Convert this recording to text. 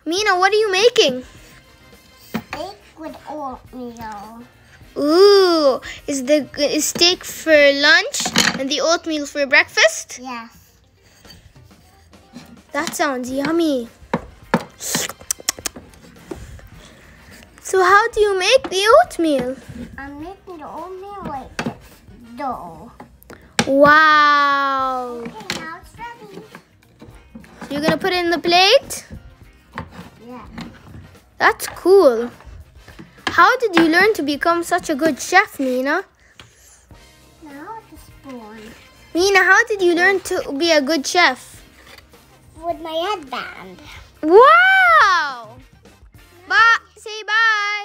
Mina, what are you making? Steak with oatmeal. Ooh, is steak for lunch and the oatmeal for breakfast? Yes. That sounds yummy. So how do you make the oatmeal? I'm making the oatmeal like dough. Wow. Okay, now it's ready. So you're gonna put it in the plate? Yeah. That's cool. How did you learn to become such a good chef, Mina? Now with the spoon. Mina, how did you learn to be a good chef? With my headband. Wow! Bye. Say bye.